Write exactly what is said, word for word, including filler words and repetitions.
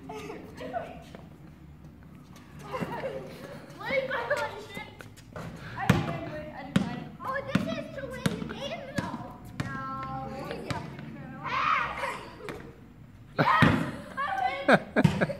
Oh, this is to win the game, though. No. Yes! I win!